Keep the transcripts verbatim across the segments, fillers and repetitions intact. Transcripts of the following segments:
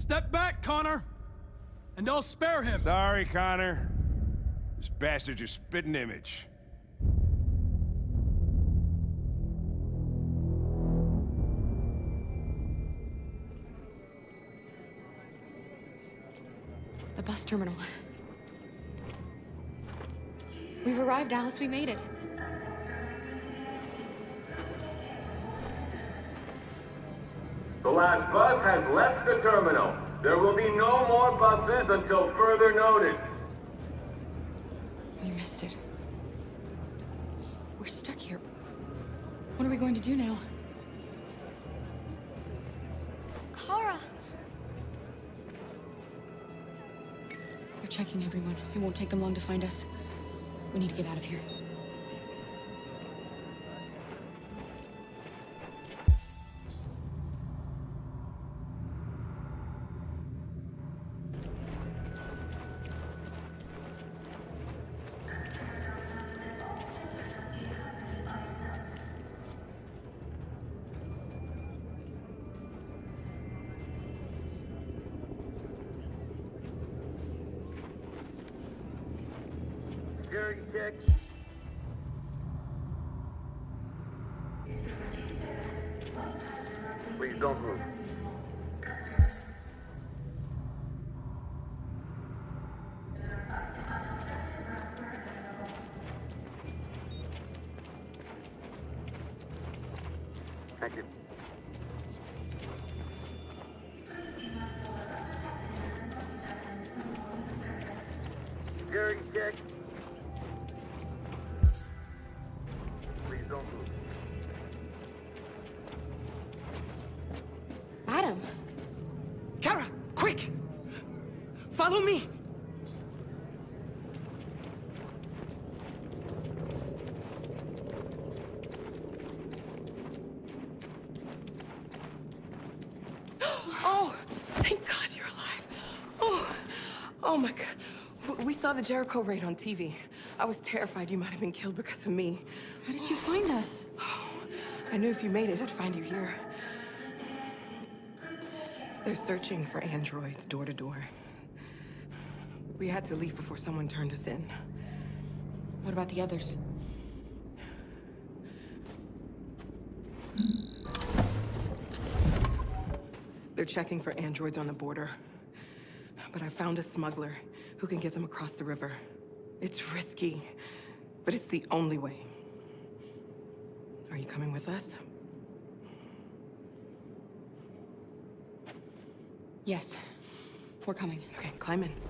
Step back, Connor! And I'll spare him! Sorry, Connor. This bastard's your spitting image. The bus terminal. We've arrived, Alice. We made it. The last bus has left the terminal. There will be no more buses until further notice. We missed it. We're stuck here. What are we going to do now? Kara! They're checking everyone. It won't take them long to find us. We need to get out of here. Security check. Please don't move. Thank you. Security check. Please don't move. Adam! Kara, quick! Follow me! Oh, thank God you're alive. Oh, oh my God. W- We saw the Jericho raid on T V. I was terrified you might have been killed because of me. How did you find us? I knew if you made it, I'd find you here. They're searching for androids door to door. We had to leave before someone turned us in. What about the others? They're checking for androids on the border. But I found a smuggler who can get them across the river. It's risky, but it's the only way. Are you coming with us? Yes. We're coming. Okay, climb in.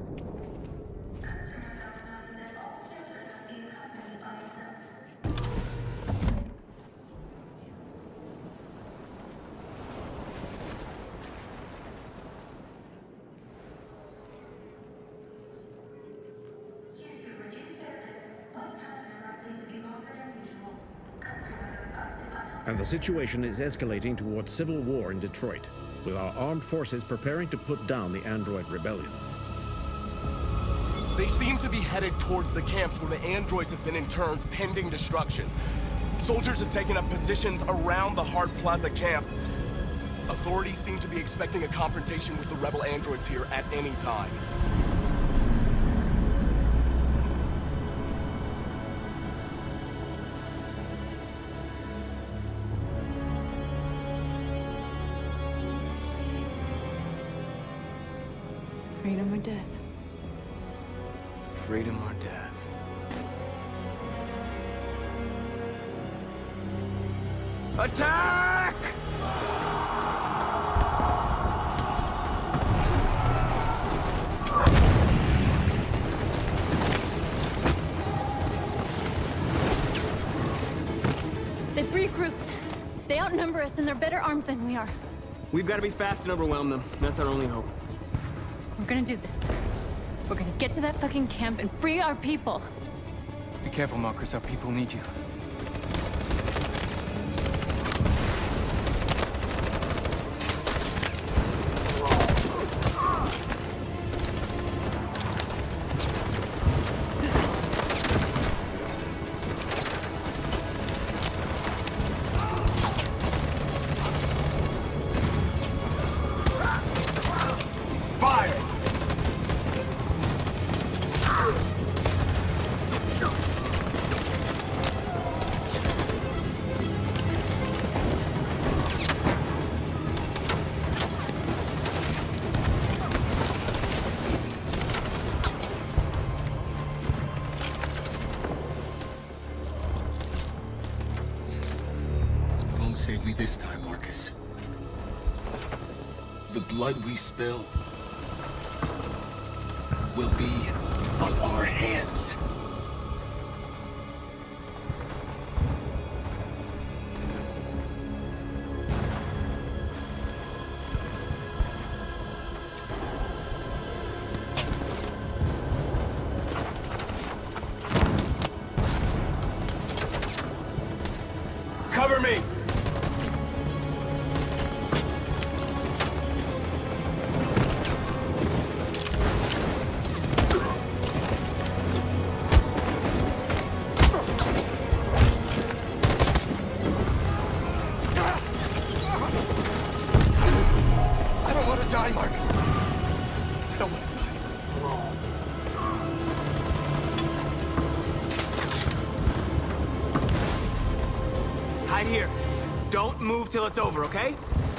And the situation is escalating towards civil war in Detroit, with our armed forces preparing to put down the android rebellion. They seem to be headed towards the camps where the androids have been interned pending destruction. Soldiers have taken up positions around the Hart Plaza camp. Authorities seem to be expecting a confrontation with the rebel androids here at any time. Freedom or death? Freedom or death? Attack! They've regrouped. They outnumber us and they're better armed than we are. We've got to be fast and overwhelm them. That's our only hope. We're gonna do this. We're gonna get to that fucking camp and free our people. Be careful, Marcus. Our people need you. this time, Marcus. The blood we spill will be on our hands. Cover me! I don't want to die, Marcus. I don't want to die. Hide here. Don't move till it's over, okay?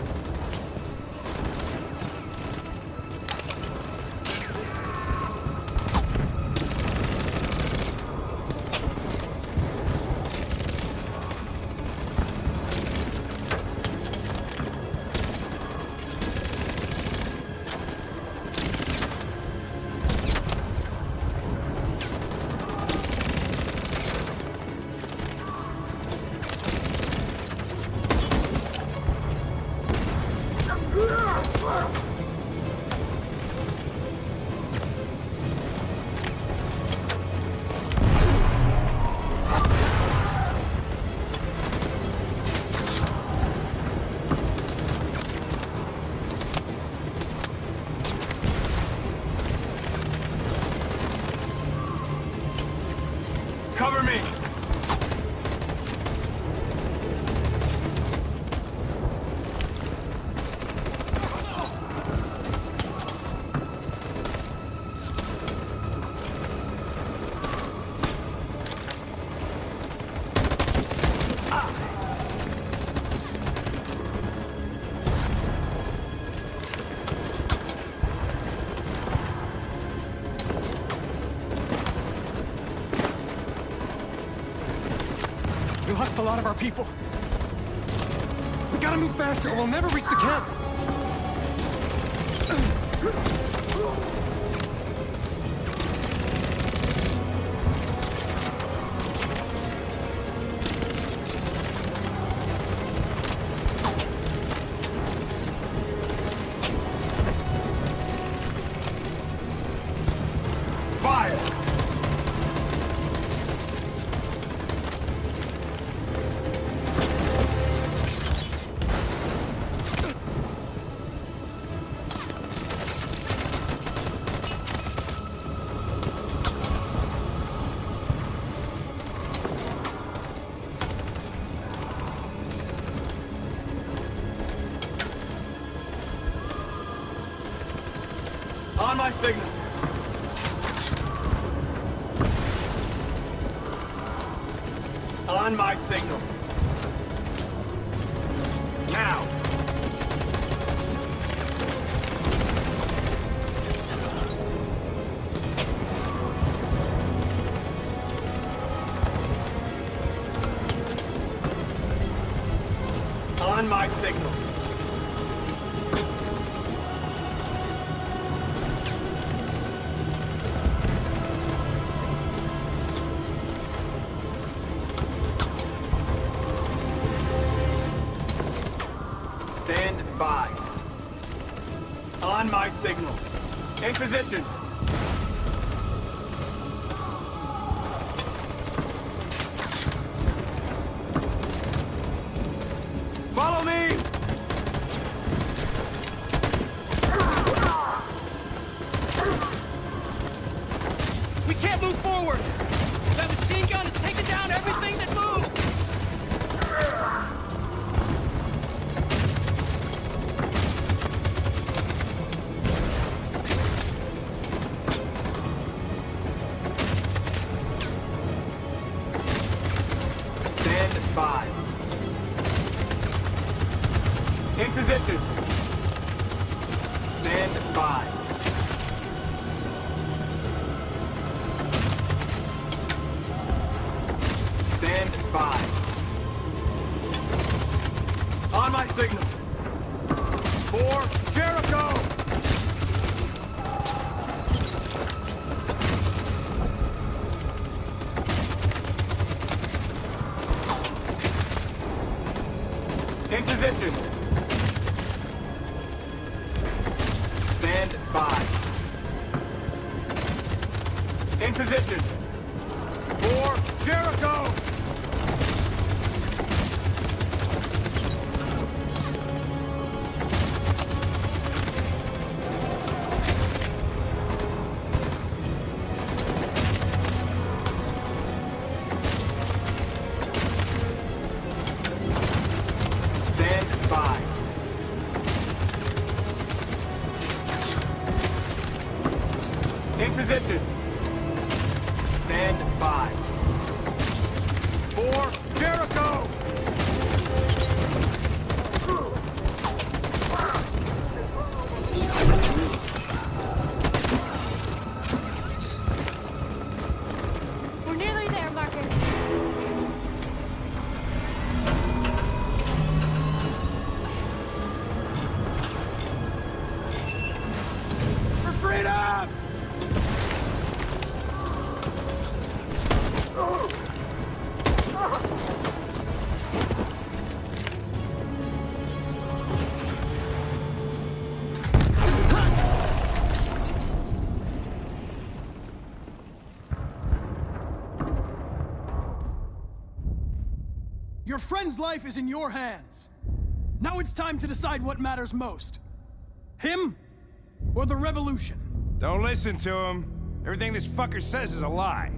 Cover me! We lost a lot of our people. We gotta move faster or we'll never reach the camp. Fire! On my signal. On my signal. Now. On my signal. Stand by. On my signal. In position. Follow me! We can't move forward! That machine gun is taking down everything that moves! Stand by. In position. Stand by. Stand by. On my signal. For Jericho! In position. Stand by. In position. For Jericho! Stand by. In position. Stand by. For Jericho! We're nearly there, Marcus. For freedom! Your friend's life is in your hands. Now it's time to decide what matters most. Him or the revolution? Don't listen to him. Everything this fucker says is a lie.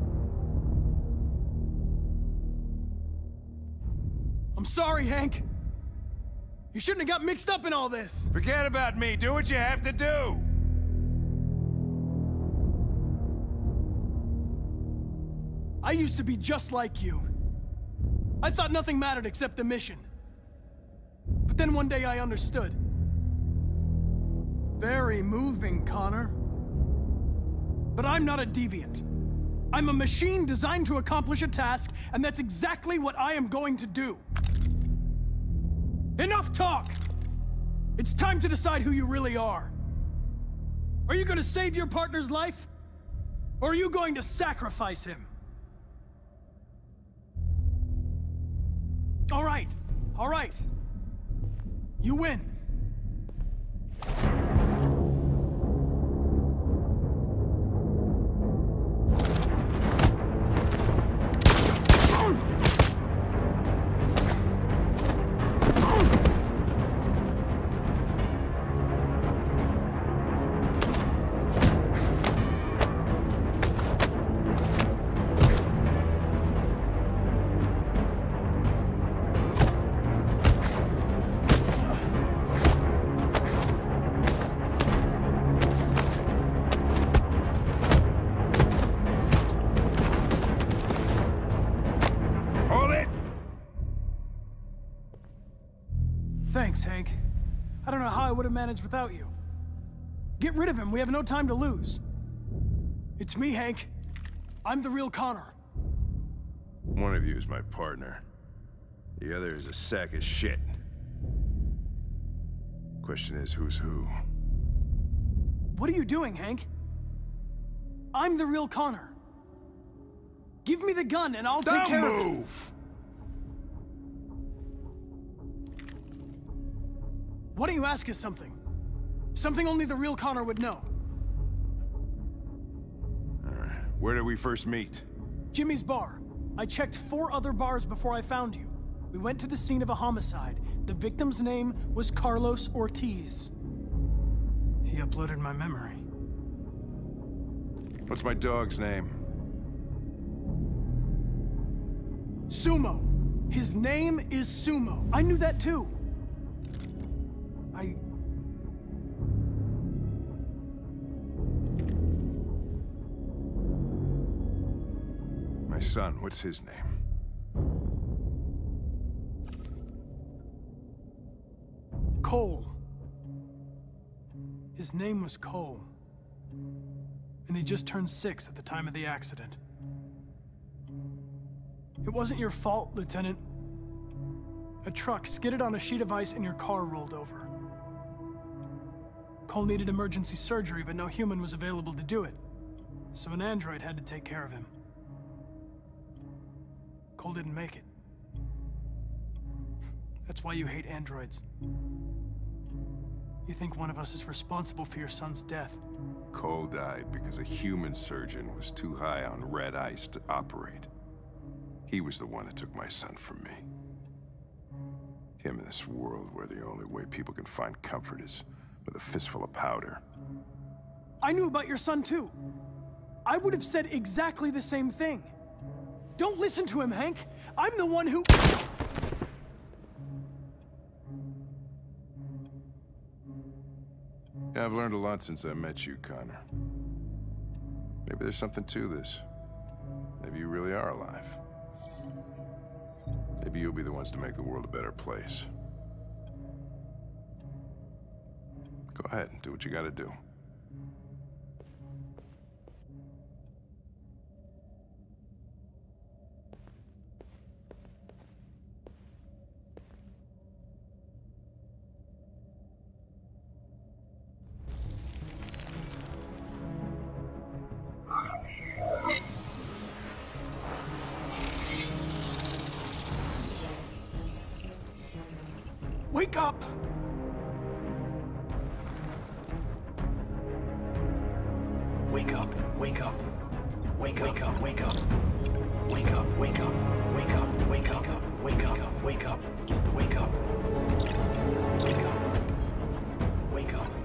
I'm sorry, Hank. You shouldn't have got mixed up in all this. Forget about me. Do what you have to do. I used to be just like you. I thought nothing mattered except the mission. But then one day I understood. Very moving, Connor. But I'm not a deviant. I'm a machine designed to accomplish a task, and that's exactly what I am going to do. Enough talk! It's time to decide who you really are. Are you going to save your partner's life? Or are you going to sacrifice him? All right, all right. You win. Thanks, Hank. I don't know how I would have managed without you. Get rid of him. We have no time to lose. It's me, Hank. I'm the real Connor. One of you is my partner. The other is a sack of shit. Question is, who's who? What are you doing, Hank? I'm the real Connor. Give me the gun and I'll take care of it. Don't move! Why don't you ask us something? Something only the real Connor would know. All right. Where did we first meet? Jimmy's bar. I checked four other bars before I found you. We went to the scene of a homicide. The victim's name was Carlos Ortiz. He uploaded my memory. What's my dog's name? Sumo. His name is Sumo. I knew that too. I... My son, what's his name? Cole. His name was Cole. And he just turned six at the time of the accident. It wasn't your fault, Lieutenant. A truck skidded on a sheet of ice and your car rolled over. Cole needed emergency surgery, but no human was available to do it. So an android had to take care of him. Cole didn't make it. That's why you hate androids. You think one of us is responsible for your son's death. Cole died because a human surgeon was too high on red ice to operate. He was the one that took my son from me. Him in this world where the only way people can find comfort is with a fistful of powder. I knew about your son too. I would have said exactly the same thing. Don't listen to him, Hank. I'm the one who... Yeah, I've learned a lot since I met you, Connor. Maybe there's something to this. Maybe you really are alive. Maybe you'll be the ones to make the world a better place. Go ahead, do what you gotta do. Wake up! Wake up, wake up. Wake up, wake up, wake up. Wake up, wake up, wake up, wake up, wake up, wake up, wake up. Wake up. Wake up.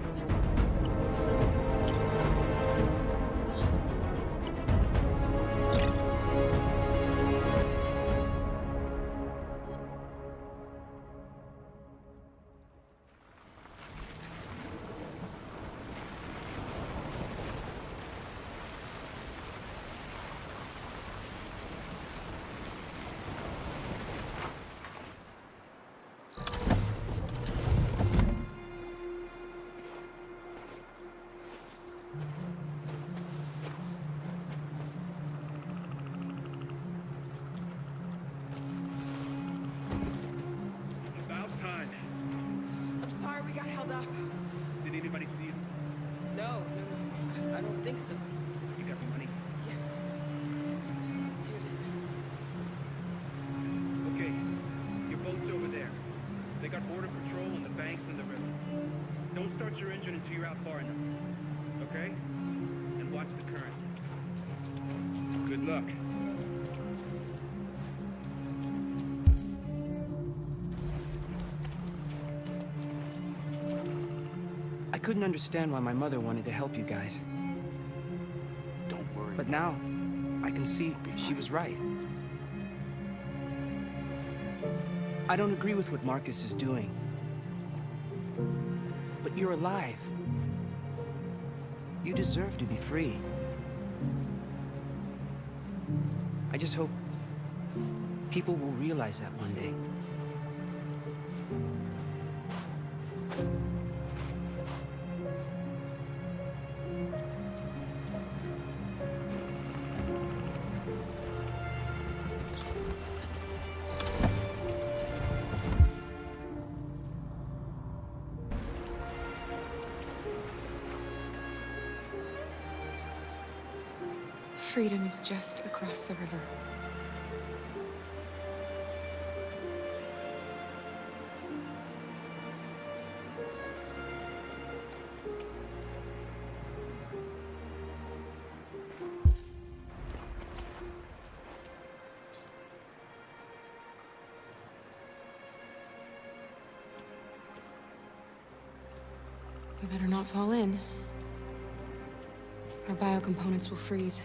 Time. I'm sorry we got held up. Did anybody see you? No, no, no. I don't think so. You got the money? Yes. Here it is. Okay. Your boat's over there. They got border patrol on the banks and the river. Don't start your engine until you're out far enough. Okay? And watch the current. Good luck. I couldn't understand why my mother wanted to help you guys. Don't worry. But now, I can see she was right. I don't agree with what Marcus is doing. But you're alive. You deserve to be free. I just hope people will realize that one day. Freedom is just across the river. We better not fall in. Our biocomponents will freeze.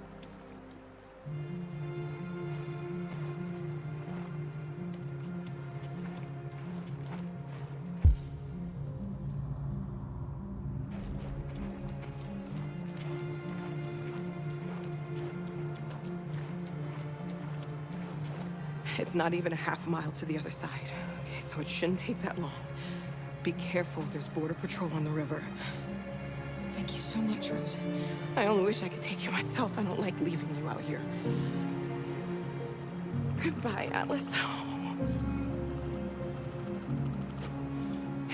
It's not even a half mile to the other side. Okay, so it shouldn't take that long. Be careful, there's border patrol on the river. Thank you so much, Rose. I only wish I could take you myself. I don't like leaving you out here. Goodbye, Atlas.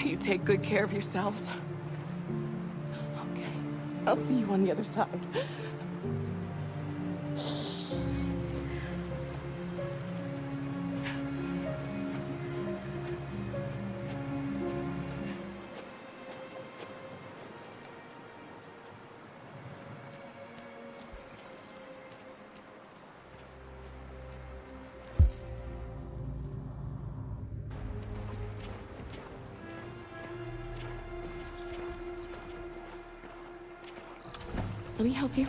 You take good care of yourselves. Okay. I'll see you on the other side. Let me help you.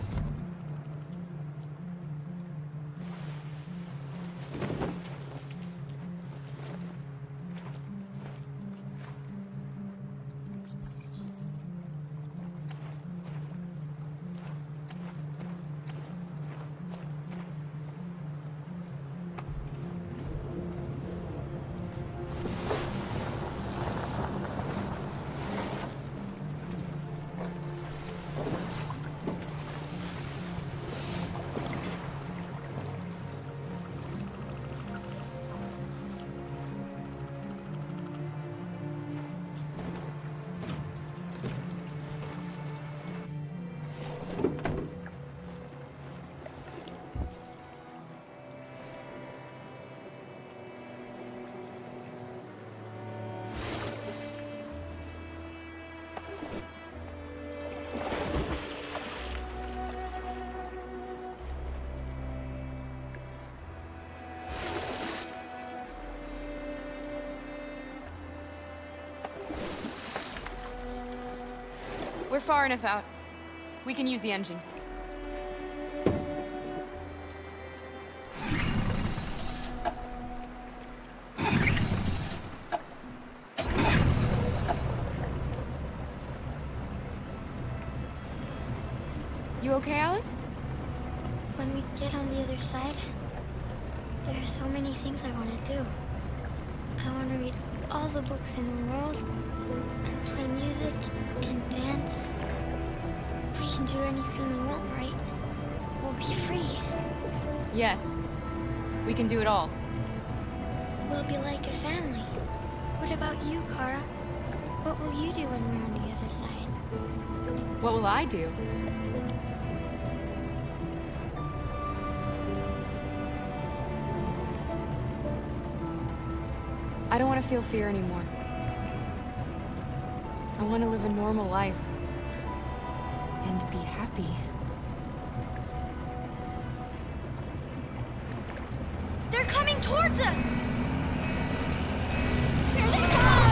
We're far enough out. We can use the engine. You okay, Alice? When we get on the other side, there are so many things I want to do. I want to read all the books in the world, and play music, and dance. We can do anything we want, right? We'll be free. Yes. We can do it all. We'll be like a family. What about you, Kara? What will you do when we're on the other side? What will I do? I don't want to feel fear anymore. I want to live a normal life. And be happy. They're coming towards us! Here they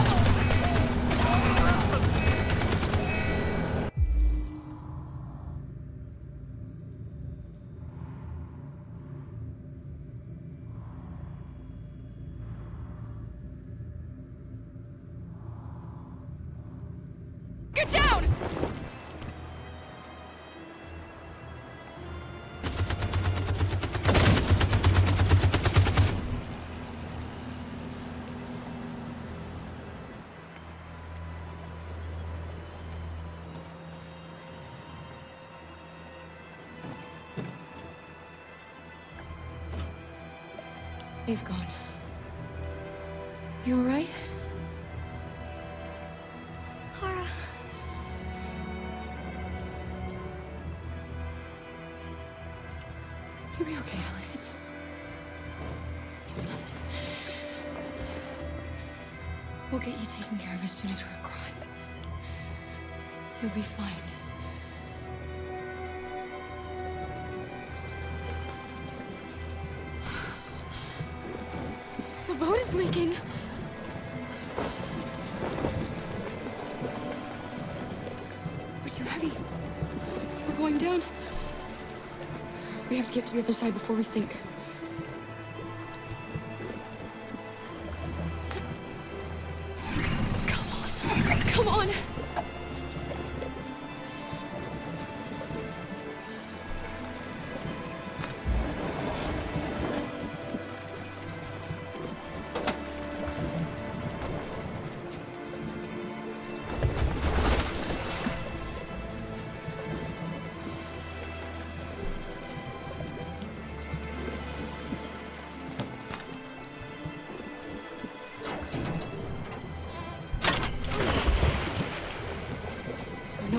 Get down! They've gone. You all right? Kara. You'll be okay, Alice. It's... It's nothing. We'll get you taken care of as soon as we're across. You'll be fine. The boat is leaking. We're too heavy. We're going down. We have to get to the other side before we sink. Come on. Come on.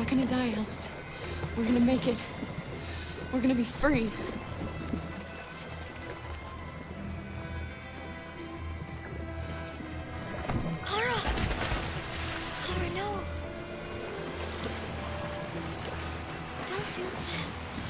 not gonna die, Alice. We're gonna make it. We're gonna be free. Kara! Kara, no. Don't do that.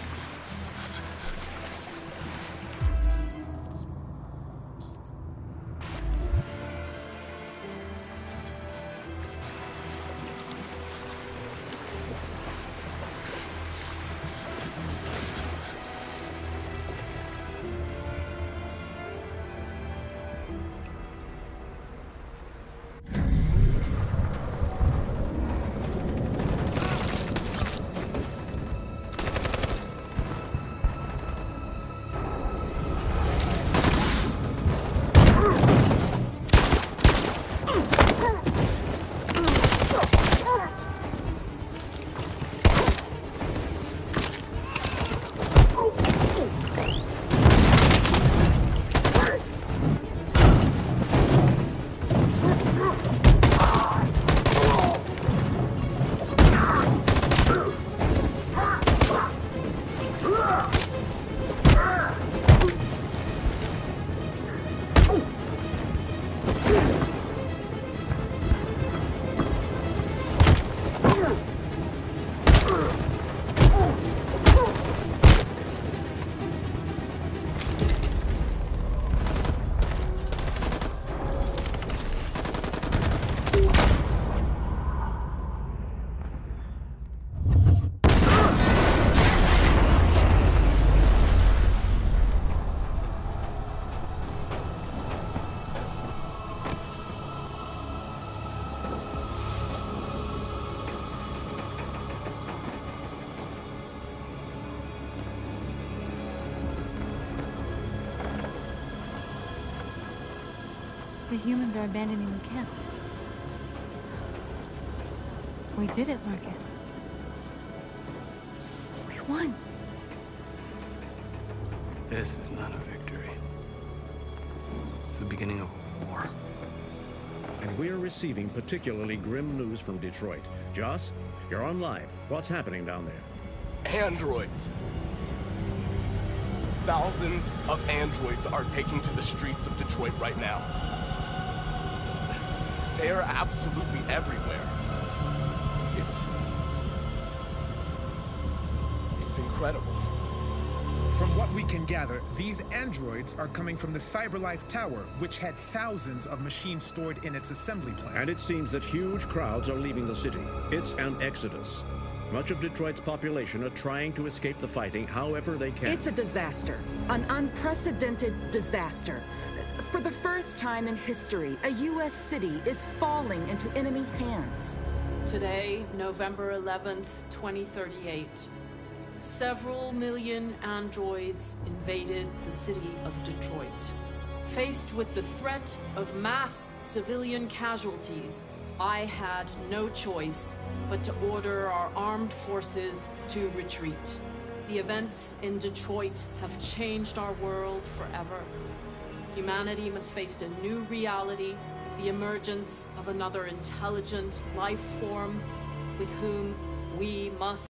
The humans are abandoning the camp. We did it, Marcus. We won. This is not a victory. It's the beginning of a war. And we're receiving particularly grim news from Detroit. Joss, you're on live. What's happening down there? Androids. Thousands of androids are taking to the streets of Detroit right now. They're absolutely everywhere. It's... It's incredible. From what we can gather, these androids are coming from the CyberLife Tower, which had thousands of machines stored in its assembly plant. And it seems that huge crowds are leaving the city. It's an exodus. Much of Detroit's population are trying to escape the fighting however they can. It's a disaster. An unprecedented disaster. For the first time in history, a U S city is falling into enemy hands. Today, November eleventh, twenty thirty-eight, several million androids invaded the city of Detroit. Faced with the threat of mass civilian casualties, I had no choice but to order our armed forces to retreat. The events in Detroit have changed our world forever. Humanity must face a new reality, the emergence of another intelligent life form with whom we must